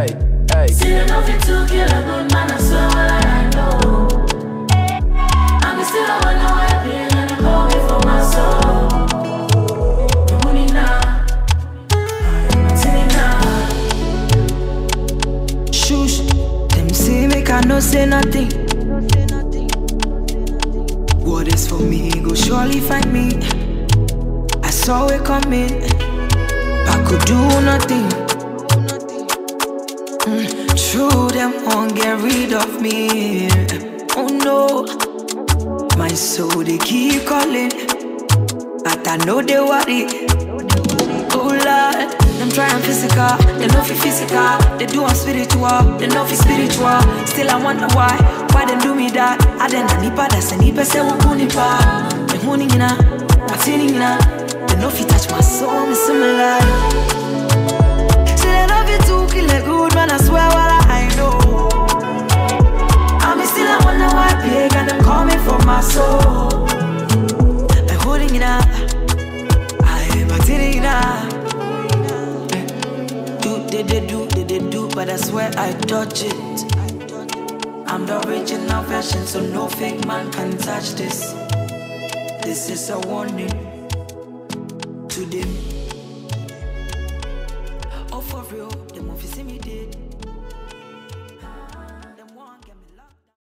hey. See enough you to kill a good man, I swear what I know. I'm still a one now I feel and I'm coming for my soul. Money now, Shush, them say make I no say nothing. What is for me, go surely find me. I saw it coming, I could do nothing. True, them won't get rid of me. Oh no, my soul they keep calling, but I know they worry. Oh Lord, them trying physical, they know fi physical. They do on spiritual, they know fi spiritual. Still I wonder why them do me that? I then I nipa that's a nipa say wukuni pa. Me huni ina, matini ina. They know fi touch my soul, me similar. Say they love you to kill a good man, I swear what I know. I'm still I wonder why big and them coming for my soul. Me huni ina, I am matini ina. They do, but I swear I touch it. I'm the original version, so no fake man can touch this. This is a warning.